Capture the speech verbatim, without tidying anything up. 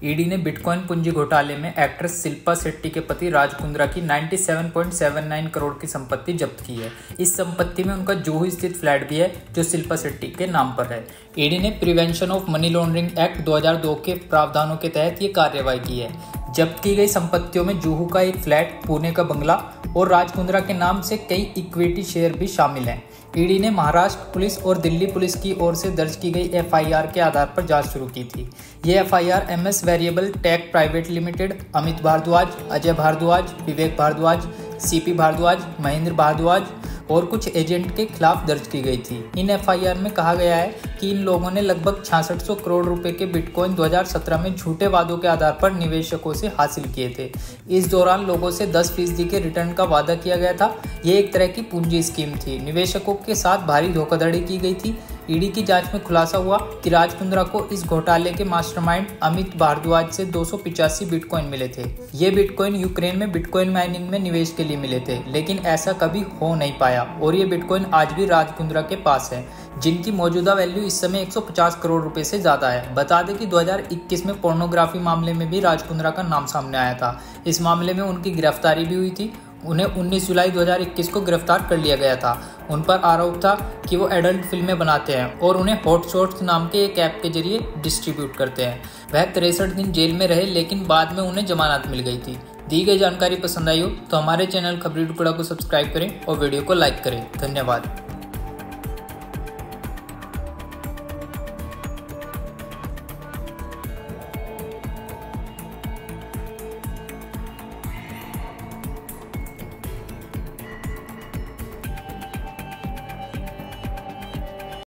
ED ने bitcoin पूंजी घोटाले में एक्ट्रेस शिल्पा शेट्टी के पति राज कुंद्रा की सत्तानवे पॉइंट सात नौ करोड़ की संपत्ति जब्त की है। इस संपत्ति में उनका जुहू स्थित फ्लैट भी है जो शिल्पा शेट्टी के नाम पर है। ईडी ने prevention of money laundering act दो हज़ार दो के प्रावधानों के तहत ये कार्रवाई की है। जब्त की गई संपत्तियों में जुहू का एक फ्लैट, पुणे का बंगला और राज कुंद्रा के नाम से कई इक्विटी शेयर भी शामिल हैं। ईडी ने महाराष्ट्र पुलिस और दिल्ली पुलिस की ओर से दर्ज की गई एफआईआर के आधार पर जांच शुरू की थी। ये FIR MS variable tech private limited, Amit Bhardwaj, Ajay Bhardwaj, Vivek Bhardwaj, CP Bhardwaj, Mahendra Bhardwaj और कुछ एजेंट के खिलाफ दर्ज की गई थी। इन एफआईआर में कहा गया है कि इन लोगों ने लगभग छियासठ सौ करोड़ रुपए के बिटकॉइन दो हज़ार सत्रह में झूठे वादों के आधार पर निवेशकों से हासिल किए थे। इस दौरान लोगों से दस फीसदी के रिटर्न का वादा किया गया था। ये एक तरह की पूंजी स्कीम थी। निवेशकों के साथ भारी धोखाधड़ी की गई थी। ईडी की जांच में खुलासा हुआ कि राज कुंद्रा को इस घोटाले के मास्टरमाइंड अमित भारद्वाज से दो सौ पिचासी बिटकॉइन मिले थे। ये बिटकॉइन यूक्रेन में बिटकॉइन माइनिंग में निवेश के लिए मिले थे, लेकिन ऐसा कभी हो नहीं पाया और ये बिटकॉइन आज भी राज कुंद्रा के पास है, जिनकी मौजूदा वैल्यू इस समय एक सौ पचास करोड़ रुपए से ज्यादा है। बता दें कि दो हज़ार इक्कीस में पोर्नोग्राफी मामले में भी राज कुंद्रा का नाम सामने आया था। इस मामले में उनकी गिरफ्तारी भी हुई थी। उन्हें उन्नीस जुलाई दो हज़ार इक्कीस को गिरफ्तार कर लिया गया था। उन पर आरोप था कि वो एडल्ट फिल्में बनाते हैं और उन्हें हॉट शॉट्स नाम के एक ऐप के जरिए डिस्ट्रीब्यूट करते हैं। वह तिरसठ दिन जेल में रहे, लेकिन बाद में उन्हें जमानत मिल गई थी। दी गई जानकारी पसंद आई हो तो हमारे चैनल खबरी टुकड़ा को सब्सक्राइब करें और वीडियो को लाइक करें। धन्यवाद।